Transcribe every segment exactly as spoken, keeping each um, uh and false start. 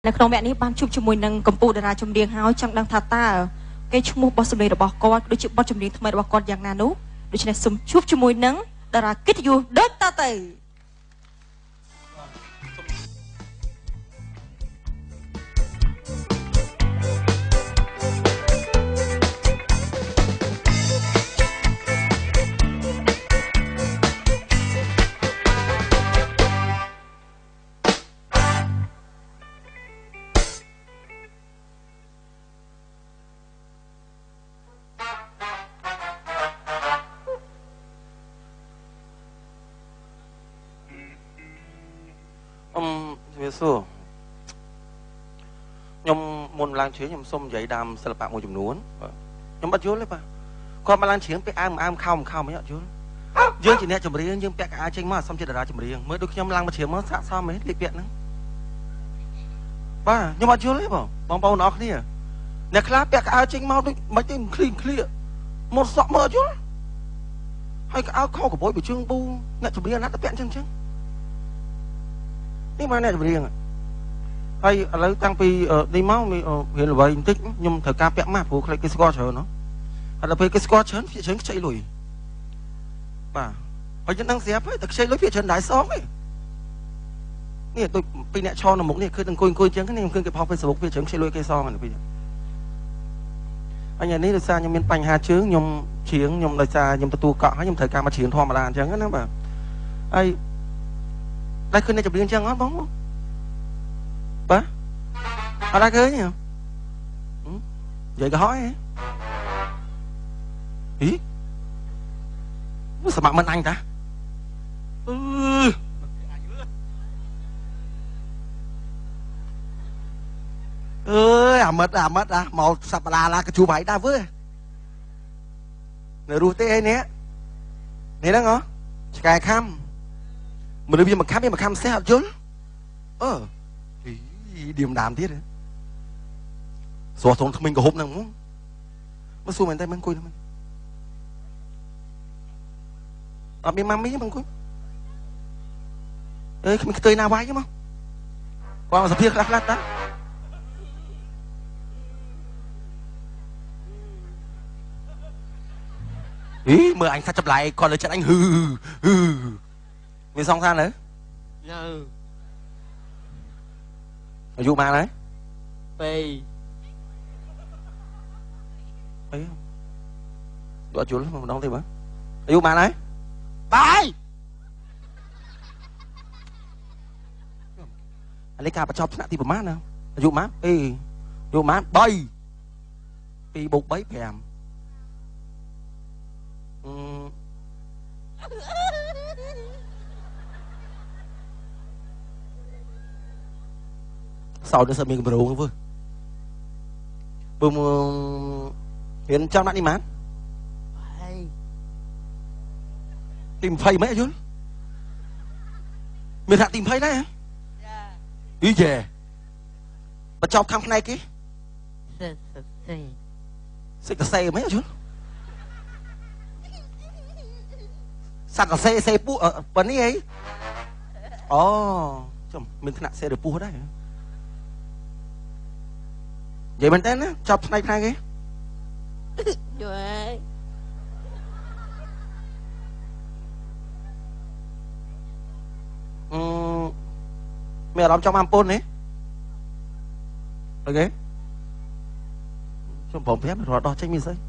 ในขนมแบบนี้บ้านชุบจมูกนังกัมพูดาราจมเรียงเฮาจังดังทาตาเกชมูบอสเบย์ระบอกกอดโดยจุบอสจมเรียงทำไมระบอกกอดอย่างนานุโดยเฉพาะสมชุบจมูกนังดารากิจอยู่เดินตาเตยสู้ยมมนลางเฉียงยมส้มใหญ่ดำสลับปะมวยจุ่มนวลยมบัดยุ่นเลยปะความมาลางเฉียงไปอ้ามอ้ามข้าวข้าวไม่ยุ่นยืนจีเนี่ยจุ่มเรียงยืนแปะกระอาเชงมาซ้ำเจดาราจุ่มเรียงเมื่อดูยมลางมาเฉียงมาสะซ้ำไหมรีบเปียกนึงป้ายมบัดยุ่นเลยปะบางเบาหนอกนี่เนี่ยคลาแปะกระอาเชงมาด้วยไม่ได้คลีนเคลียหมดสอบมายุ่นให้กระอาเข้ากับโบยไปเชิงปูเนี่ยจุ่มเรียงนัดตะเปียนเชิงเชิงนี่มาเนี่ยจุ่มเรียงไอ้อะไรตั้งปีในเมามีเห็นว่าอินทิกยมเถอะการแปะมากผู้ใครกิสกอเชิญเนาะอะไรไปกิสกอเชิญพี่เชิญใช้ลุยป่ะพอจะตั้งเสียไปแต่ใช้ลุยพี่เชิญได้ซ้อมเลยนี่ตัวปีเนี่ยชอนหมกเนี่ยคือตั้งคุยคุยเชิงก็นี่คือเก็บพอไปสบุกพี่เชิญใช้ลุยกี่ซ้อมกันพี่อันนี้โดยซายมเป็นปัญหาเชิงยมเฉียงยมโดยซายมประตูเกาะให้ยมเถอะการมาเฉียงทอมาลานเชิงก็นั่นแบบไอ้ได้ขึ้นในจับเรียนเชิงอ๋อบ้องปะอะไรcơ nhỉ vậy cái hỏi ý sao mặt mình anh ta ừ ơi à mất à mất à màu sập là là cái chú bảy đa với người đu tê nè nè đó ngó cài khăm mình đi mà khăm đi mà khăm xe chứ ơ điểm đàm tiết đấy, xóa xuống mình có hộp nào muốn, mà xua mình tay mình cùi mình, ở bên mắm mí mình cùi, ơi mình tươi nào vay chứ mà, qua sập thiệt lát lát đó, ý mời anh ta chụp lại còn lời chân anh hừ hừ, mình xong ra nữa.อายุมาไหนปีปีดูอายุแล้วมันน้องที่มั้ยอายุมาไหนไปอันนี้การประชอบชนะที่ประมาณนะอายุมาปีอายุมาใบปีบุกใบแผ่มsau đó sẽ mình bầu luôn vui bùm hiện trong nạn đi mán tìm phay mấy chứ mình hạ tìm phay đấy hả ý về bà cho thăm này kì xịt cả xe mấy chứ sẵn cả xe xe pu ở vấn đi ấy ồ chồng mình thằng xe được pu đấy vậy mình tên á chọc này thay cái trời mẹ làm trong ampol đấy ok trong phòng phép rồi đo tranh mình xây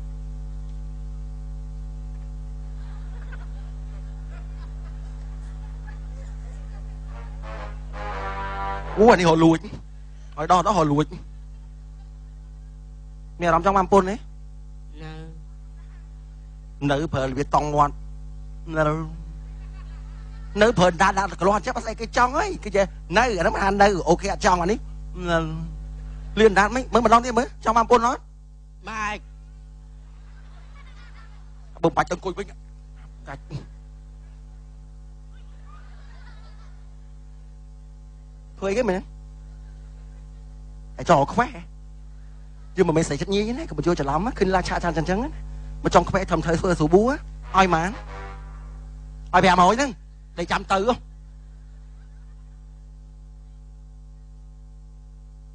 ủa anh đi họ lùi hỏi đo đó họ lùi mẹ làm trong ampol đấy nữ phở bị tòng ngoan nữ phở đã đã cái loan chắc phải cái trong ấy cái gì nữ ở đó mà ăn nữ ok trong anh ấy liền đạn mấy mới mà đón đi mới trong ampol nói mai bụng bạch trong cùi binh thuê cái mình để trò khỏe nhưng mà mình sẽ chất nhí này còn mình chưa trả lắm á khi la cha chan chân chân á mà trong cái thầm thời phơi số búa á oi mà oi bè mồi nè để chăm từ không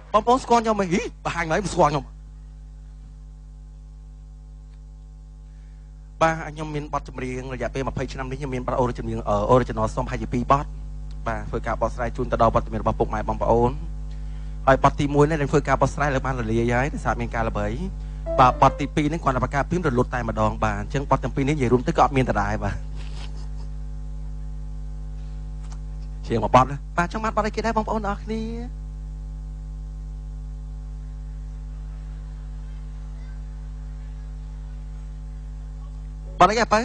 បងប្អូនស្គាល់ខ្ញុំហីបង្ហាញមកស្គាល់ខ្ញុំបាទខ្ញុំមានបទចម្រៀងរយៈពេលยี่สิบឆ្នាំនេះខ្ញុំមានបទអូរិចម្រៀង original សុំប្រហែលជាពីរបទបាទធ្វើការបកស្រាយជូនទៅដល់វត្តមានរបស់ពុកម៉ែបងប្អូនហើយបទទីមួយនេះនឹងធ្វើការបកស្រាយលើបានរលាយហើយដោយសារមានការល្បីបាទបទទីពីរនេះគាត់តែបកការពីររលត់តែម្ដងបាទអញ្ចឹងបទទាំងពីរនេះនិយាយរួមទៅក៏អត់មានដដែលបាទជាងមួយបទបាទចង់បានបទអីគេដែរបងប្អូនអរគ្នាបទអីគេបើ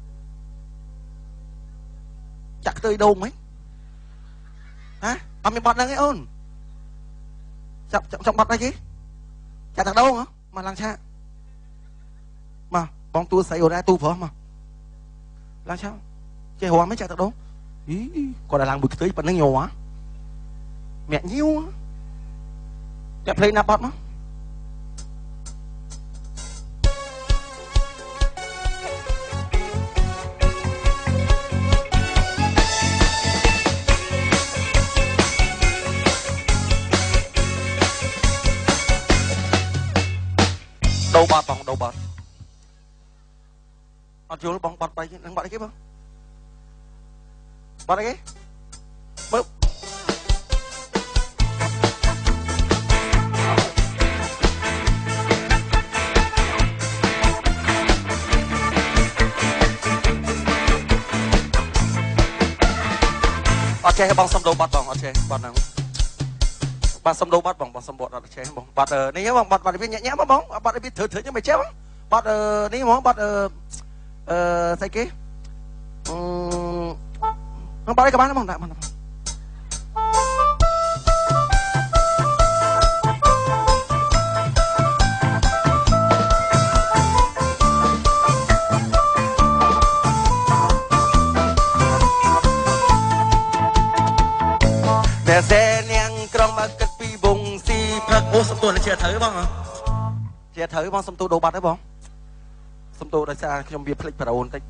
ចាក់ខ្ទើយដូងហ្មងហ៎អត់មានបទហ្នឹងទេអូនចាប់ចាប់បទអីគេចាក់ទឹកដូងហ៎មកឡើងឆាកមកបងទួស្រីអូនដែរទូប្រុសមកឡើងឆាកចេះរំមិនចាក់ទឹកដូងអីគាត់ដល់ឡើងមួយខ្ទើយប៉ុណ្្នឹងញ័រមាក់ញៀវចាក់ភ្លេងណាបទមកដូរបាត់បងដូរបាត់អត់យល់បងបាត់បែកនឹងបាត់អីគេបងបាត់អីគេមើលអត់ចេះបងសុំដូរបាត់បងអត់ចេះបាត់ហ្នឹងបាទសុំដូរបាត់បងបងសុំបាត់អត់ចេះបងបាត់នេះបងបាត់បាត់វាញាក់ញាក់បងបាត់វាធ្វើធ្វើខ្ញុំមិនចេះបងបាត់នេះហ្មងបាត់អឺអឺស្អីគេអឺបាត់អីក៏បានបងដាក់បងតែសេនាងក្រុងមកគិតពីវងស៊ីផឹកអូសំទួនជាត្រូវបងជាត្រូវបងសំទួដូរបាត់ទេបងសំទួដោយសារខ្ញុំវាភ្លេចប្រូនតិច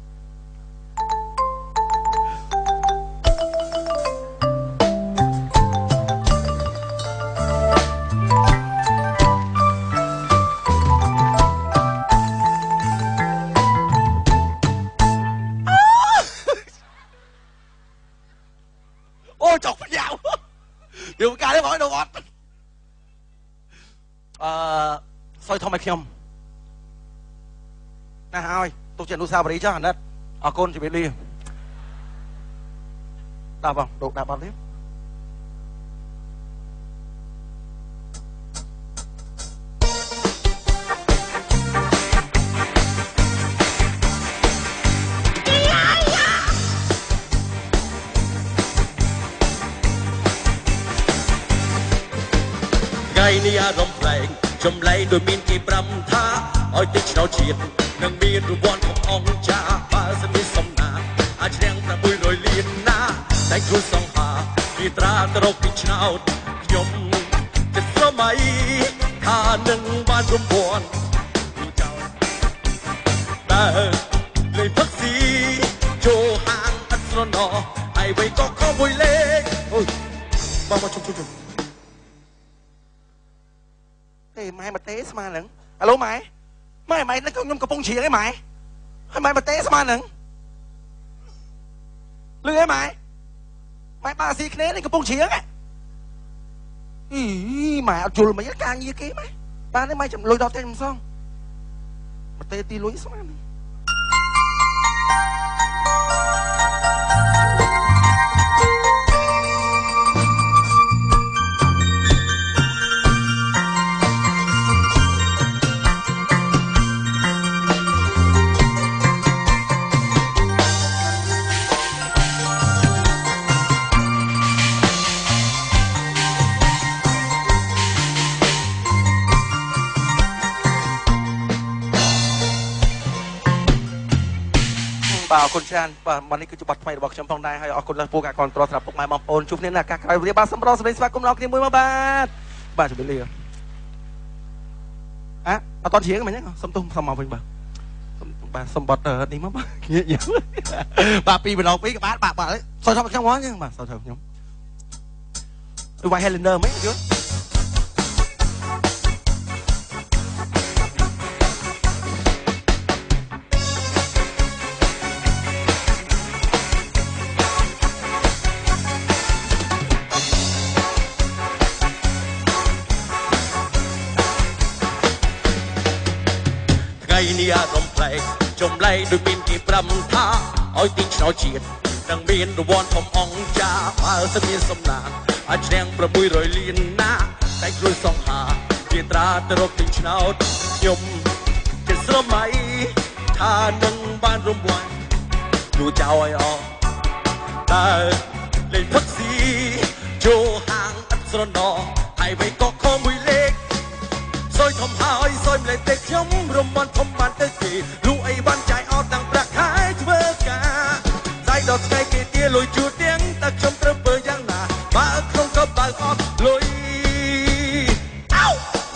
អូចុកប្រយ៉ាវយកការនេះបងដូរបាត់អឺសុយធំឲ្យខ្ញុំណាហើយទុកជាអនុស្សាវរីយ៍ចុះអាណិតអរគុណជម្រាបលាដាក់បងដូរដាក់បាត់នេះថ្ងៃនេះអារម្មណ៍ប្លែកចម្លែកដោយមានគេប្រាំថាឲ្យតិចឆ្នោតជាតិនឹងមានរង្វាន់ของអង្គចាបើសិនមានសំណាអាចច្រាំងប្រាំមួយរយលានណាតែខ្លួនសង្ហាគេត្រាទៅរកពីឆ្នោតខ្ញុំចិត្តស្រមៃថានឹងបានរង្វាន់ចោលតែលេខផឹកស៊ីចូលហាងអត់ស្រណោះហើយវៃក៏ខំមួយលេខអូយមកមកជុំជុំជុំទេម៉ែមកទេស្មានហ្នឹងអាឡូម៉ែម៉ែម៉ែនេះខ្ញុំកំពុងច្រៀងឯម៉ែហើយម៉ែមកទេស្មានហ្នឹងលឺឯម៉ែម៉ែបាស៊ីគ្នានេះកំពុងច្រៀងឯអីម៉ែអត់ជុលមិនការងារគេម៉ែបានទេម៉ែចាំលុយដល់ទេខ្ញុំសងមកទេទីលុយស្មានហ្នឹងបាទអរគុណច្រើនបាទមកនេះគឺជាបទថ្មីរបស់ខ្ញុំផងដែរហើយអរគុណលើពូការគ្រប់គ្រងសម្រាប់ពុកម៉ែបងប្អូនជួបគ្នានៅឱកាសក្រោយវេលាបាទសម្រាប់សម្លេងស្វាគមន៍ដល់គ្នាមួយមកបាទបាទជម្រាបលាអ่ะអត់តច្រៀងមិញហ្នឹងសុំទោសសុំមកវិញបាទបាទសុំបទនេះមកបាទងាកយកបាទពីម្ដងពីរក៏បានបាទបាទសោះថប់ខ្ញុំហ្មងបាទសោះថប់ខ្ញុំវាយ Highlander ហ្មងយល់ថ្ងៃនេះអារម្មណ៍ប្លែកចម្លែកដូចមានគេប្រាំថាឲ្យទីឆ្នោតជាតិនឹងមានរង្វាន់ធំអង្គចាបើសិនមានសំណាងអាចឈ្នះប្រាំមួយរយលានណាតែគ្រួសងហាជាត្រាទៅរកទីឆ្នោតខ្ញុំជាស្រមៃថានឹងបានរង្វាន់លួចចោលឲ្យអស់តើលេខផឹកស៊ីចូលហាងឥតស្រណោហើយវិញក៏ខំមួយលេខសយធំហើយសយម្លេះទេខ្ញុំរំបានធំបានទៅគេលូអីបានចាយអត់តាំងប្រាក់ខែធ្វើការដៃដល់ថ្ងៃគេទាលុយជួទៀងតែខ្ញុំត្រូវធ្វើយ៉ាងណាបើក្នុងក៏បើអត់លុយអោ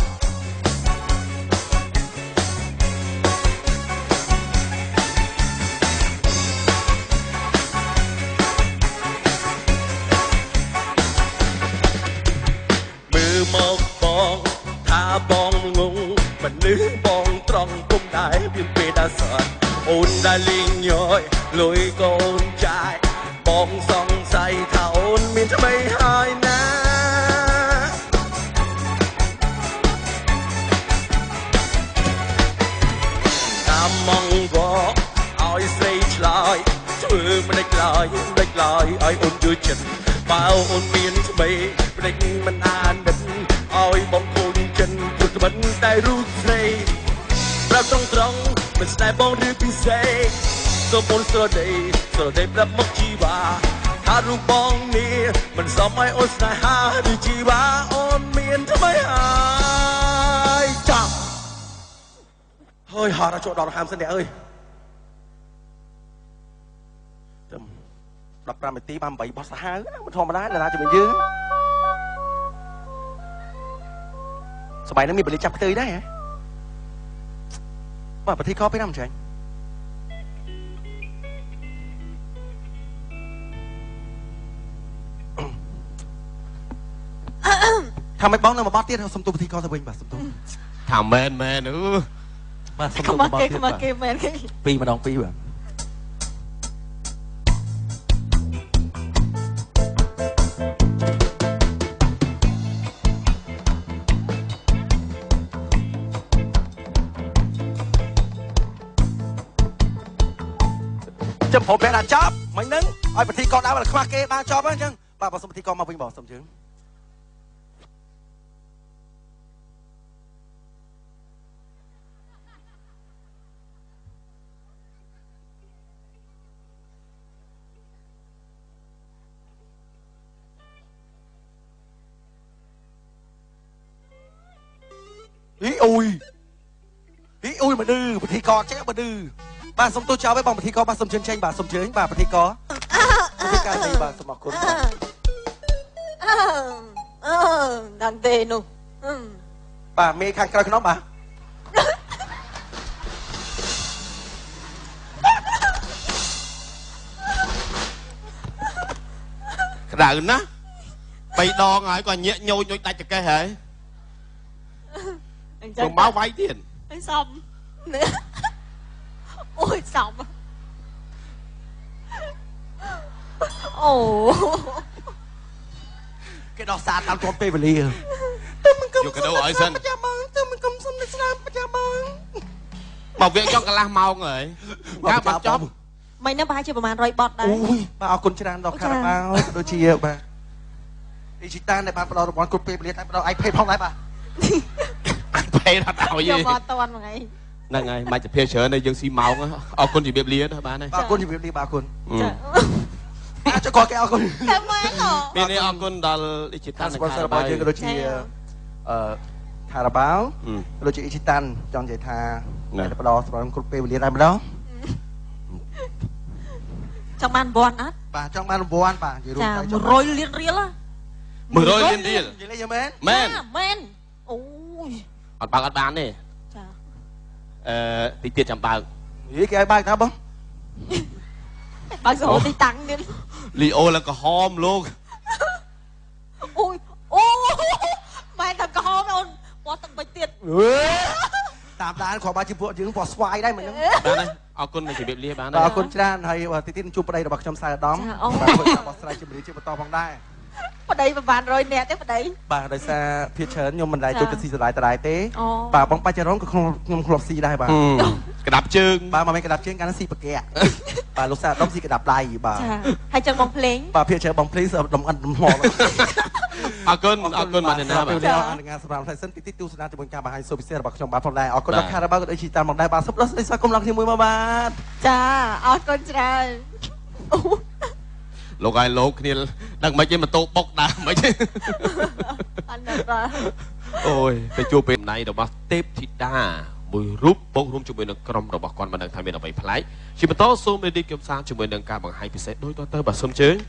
មើលមកបងថាបងងងមនុស្សបងត្រង់ពុំដែរមានពេលដែលសត់អូនដែលលេងញយលុយកូនចាយបងសង្ស័យថាអូនមានថ្មីហើយណាតាមមកវឲ្យស្រីឆ្លើយធ្វើមិនដេចឡើយមិនដេចឡើយឲ្យអូនយល់ចិត្តបើអូនមានថ្មីមិនដេចមិនអានមិនឲ្យបងគូនចិនព្រោះក្បិនតែរូបស្រីប្រាប់ត្រង់ត្រង់មិនស្នេហ៍បងឬពិសេសសូមអូនស្រដីស្រដីប្រាប់មកជីវ៉ាថារូបបងនេះមិនសមឲ្យអូនស្នេហាដូចជីវ៉ាអូនមានថ្មីហើយចាប់ហើយហត់ចូលដល់ហាមសិនអ្នកអើយចាំដប់ប្រាំនាទីបានបីបោះសាហាវណាមិនធម្មតាតារាជំនាញយើងស្បែកនឹងមានបលិចាប់ផ្ទៃដែរហ៎បាទប្រតិកោពេលណាមិនចាញ់ថាមិនបងនៅមួយបទទៀតសុំទូប្រតិកោទៅវិញបាទសុំទូថាមែនមែនអឺបាទសុំទូមួយបទទៀតបាទគេមែនគេពីរម្ដងពីរបាទចាំព្រមពេលដាក់ចប់មិញហ្នឹងឲ្យប្រតិកោដើរខ្វះគេបានចប់ហ្នឹងអញ្ចឹងបាទបើសុំប្រតិកោមកវិញបងសុំជើងអ៊ីអ៊ុយអ៊ីអ៊ុយមកឌឺប្រតិកោចេះមកឌឺបាទសុំទូចោលឲ្យបងប្រតិកោបាទសុំជើងចេញបាទសុំជើងបាទប្រតិកោប្រតិកោនេះបាទសូមអរគុណបាទអឺអឺដល់ទេនោះបាទមេខាងក្រៅខ្នងបាទក្តៅណាស់បីដងហើយក៏ញាក់ញូចញូចដាច់ចកេះហើយខ្ញុំមកវាយទៀតអីសំអូយសំអូគេដោះសារតាមទាន់ពេលវេលាយកកដោឲ្យសិនចាំបងទៅមិនកុំសុំទៅស្នាមចាំបងមកវាចង់កន្លះម៉ោងហើយកាបាត់ចប់មិញហ្នឹងប្រហែលជាប្រហែលរយបតដែរអូយបាទអរគុណច្រើនដល់ខារ៉ាបាវដូចជាបាទអ៊ីជីតានដែលបានផ្ដល់រង្វាន់គ្រប់ពេលវេលាតែផ្ដល់ iPad ផងដែរបាទ iPad អត់ឲ្យទេយកមកតន់ហ្នឹងហ្នឹងហើយមិនជាភេច្រើនទេយើងស៊ីម៉ោងអរគុណជំរាបលាបានហើយអរគុណជំរាបលាបាទអរគុណអាចក៏គេអរគុណតែមែនហ៎មានអរគុណដល់អ៊ីជីតានរបស់របស់យើងក៏ដូចជាអឺខារ៉ាបាវក៏ដូចជាអ៊ីជីតានចង់និយាយថាតែផ្ដល់សម្រាប់គ្រប់ពេលវេលាដែរម្ដងចង់បានរង្វាន់អត់បាទចង់បានរង្វាន់បាទនិយាយរួមទៅ100លានរៀល100លានរៀលនិយាយលេងមែនមែនមែនអូយអត់បើកអត់បានទេចាអឺតិចទៀតចាំបើកហីគេឲ្យបើកថាបងបើកសូទីតាំងទៀតលីអូឡើងក្រហមលោកអូយអូម៉ែតែក្រហមអូនពណ៌ទឹកបិចទៀតតាមដានគ្រាន់បើជាពួកយើងពណ៌ស្វាយដែរមិនហ្នឹងបានហើយអរគុណជំរាបលាបានហើយអរគុណច្រើនហើយតិចទៀតជួបប្តីរបស់ខ្ញុំសៅអាដាមបាទជួយបោះស្រាយជំរាបជាបន្តផងដែរប្តីប្រហែលរយនាក់ទេប្តីបាទដោយសារភាគច្រើនខ្ញុំមិនដែរចូលទៅស៊ីសឡាយតដែរទេបាទបងបាច់ចរងក៏ខ្ញុំខ្ញុំធ្លាប់ស៊ីដែរបាទក្តាប់ជើងបាទមកមិនក្តាប់ជើងកាលនោះស៊ីប្រកាក់បាទលោកសាដុំស៊ីក្តាប់ដៃបាទចាហើយចឹងបងភ្លេងបាទភាគច្រើនបងភ្លេងដំអិនដំហល់អរគុណអរគុណបាទអ្នកណាបាទអនុញ្ញាតសម្រាប់ផ្សាយសិនតិចតិចទស្សនាជាមួយការបង្ហាញសូពិសេសរបស់ខ្ញុំបាទផងដែរអរគុណដល់ខារ៉ាបាក៏ដូចជាតាមមកដែរបាទសុំដល់ស្ដីស្វាគមន៍ឡើងគ្នាមួយមកបាទចាអរគុណច្រើនលោកឲ្យលោកគ្នាដឹងមិនទេម៉ូតូបុកដើមមិនទេអត់ដល់បាទអូយទៅជួបពេលណៃរបស់ទេពធីតាមួយរូបបូករួមជាមួយនឹងក្រុមរបស់គាត់មិនដឹងថាមានអ្វីប្លែកជាបន្តសូមលេឌីកំសាន្តជាមួយនឹងការបង្ហាញពិសេសដូចតទៅបាទសូមជើញ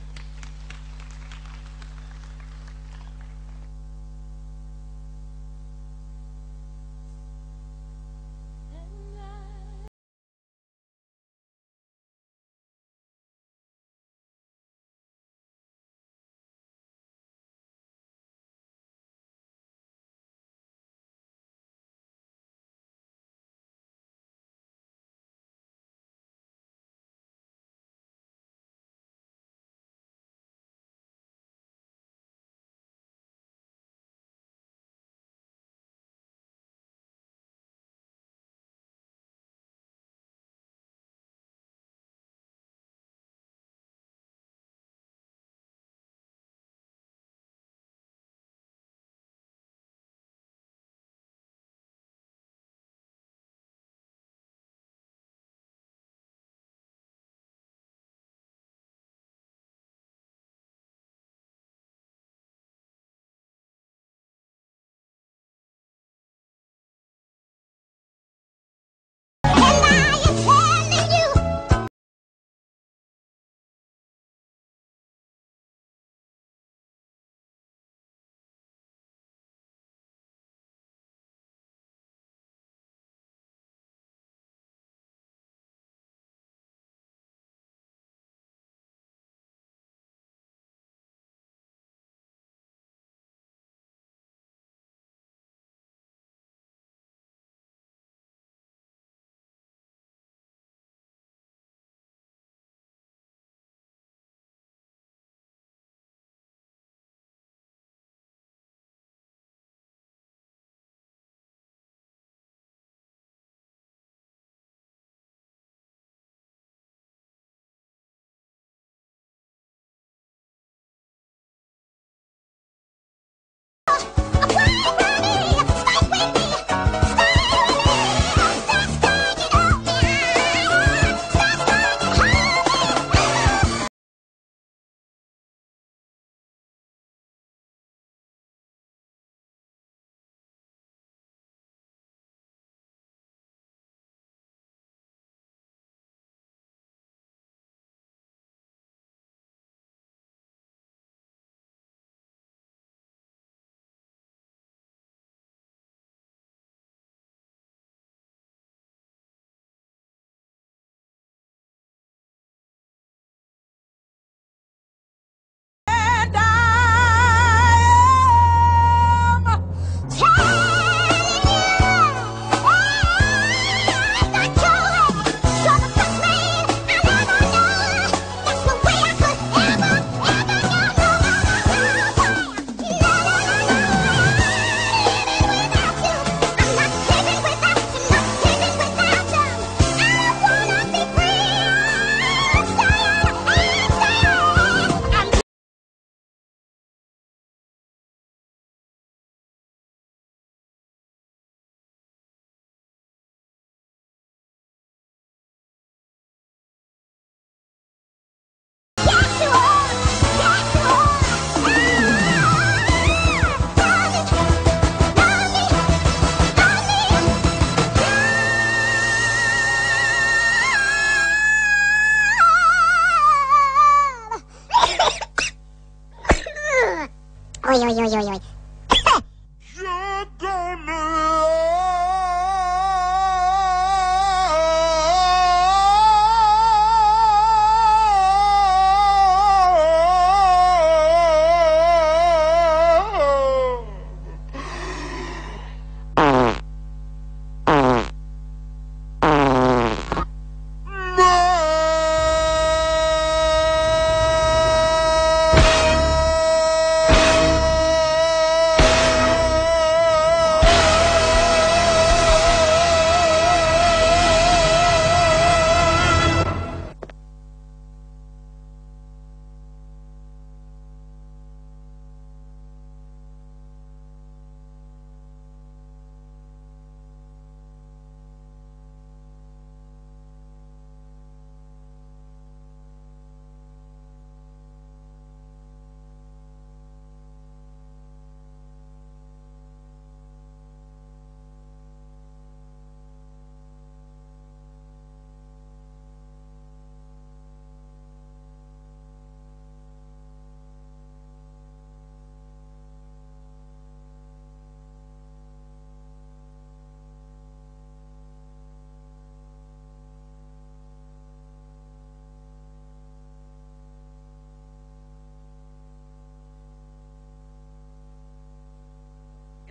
oi, oi, oi, oi, oi.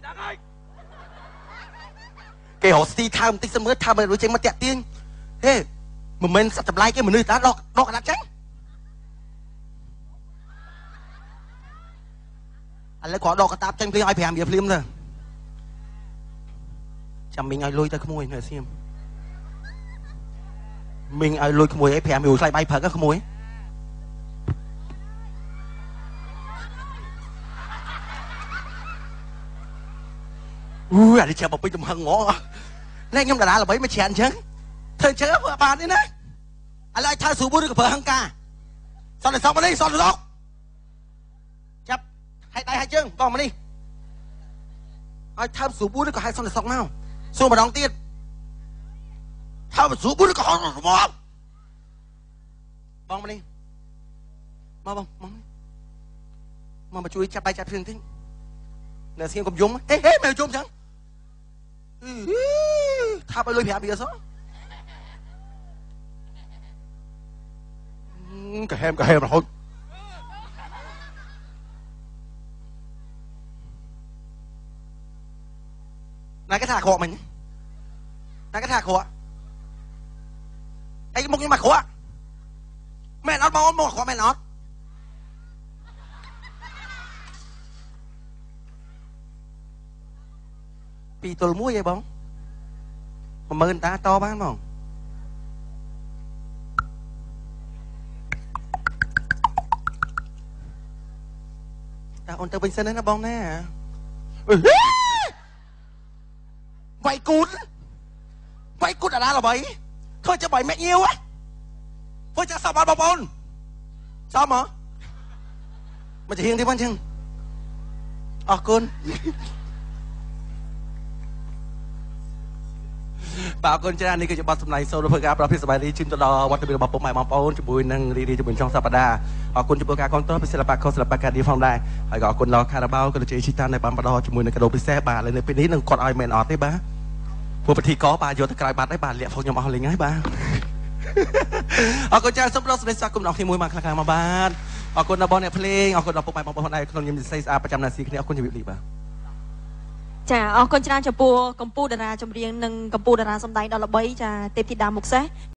គេរកស្ទីថើបន្តិចសិនមើលថើមើលរួចចេញមកតាក់ទាញហេមិនមែនសត្វចម្លែកគេមនុស្សតាដកដកកណ្ដាប់ចឹងឥឡូវគាត់ដកកណ្ដាប់ចឹងភ្លាមឲ្យប្រាំវាភ្លាមទៅចាំមីងឲ្យលុយទៅក្មួយនៅសៀមមីងឲ្យលុយក្មួយឲ្យប្រាំវាខ្លាយបាយព្រឹកក្មួយអូយអានេះចាំមកពេញទំហឹងហ្មងណែខ្ញុំតារាល្បីមកច្រើនអញ្ចឹងធ្វើអញ្ចឹងធ្វើបានទេណាឥឡូវឲ្យថើស្រួលមួយឬក៏ប្រើហឹងការសន្តិសុខមកនេះសន្តិសុខចាប់ហែកដៃហែកជើងបងមកនេះឲ្យថើស្រួលមួយឬក៏ហែកសន្តិសុខមកសួរម្ដងទៀតថើស្រួលមួយឬក៏ហត់រមាំបងមកនេះមកបងមកមកមកជួយចាប់ដៃចាប់ជើងតិចនៅស្ងៀមកុំយំហេហេមិនយំចឹងថាឲ្យលុយប្រាប់វាសោះកាហែមកាហែមរហូតណែគេថាអាក្រក់មិញណែគេថាអាក្រក់អីមុខខ្ញុំអាក្រក់មែនអត់បងមកអាក្រក់មែនអត់ពីទល់មួយឯងបងមួយម៉ឺនតាតបានបងតាអូនទៅវិញសិនណាបងណាវាយគូតវាយគូតអាឡាល្បីធ្វើជាបាយម៉ែញៀវធ្វើចាសមអត់បងប្អូនសមហ៎មកជាហៀងទីបងចឹងអរគុណបាទអរគុណច្រើននេះគឺជាបទសម្ដែងសូត្រធ្វើការប្រភេទសប្បាយរីជូនទៅដល់វត្តមានរបស់ពុកម៉ែបងប្អូនជាមួយនឹងរីរីជាមួយចុងសប្តាហ៍អរគុណចំពោះការគ្រប់គ្រងពីសិល្បករសិល្បករនេះផងដែរហើយក៏អរគុណដល់ខារ៉ាបាវក៏ដូចជាជីតានដែលបានផ្ដល់ជាមួយនឹងកាដូពិសេសបាទឥឡូវនៅពេលនេះនឹងគាត់ឲ្យមែនអត់ទេបាទពួកពិធីកបាទយកទៅក្រោយបាត់ហើយបាទលាក់ផងខ្ញុំអស់លេងហើយបាទអរគុណច្រើនសូមដល់ស្ដីស្វាគមន៍ដល់គ្នាមួយមកខ្លះៗមកបាទអរគុណដល់បងអ្នកភ្លេងអរគុណដល់ពុកម៉ែបងប្អូនដែរក្នុងខ្ញុំនិយាយស្អាតប្រចាំនាទីគ្នាអរគុណជម្រាបលាបាទចាអរគុណច្រើនចំពោះកម្ពុជាតារាចម្រៀងនិងកម្ពុជាតារាសម្ដែងដ៏ល្បីចាទេពធីតាមុខសេះ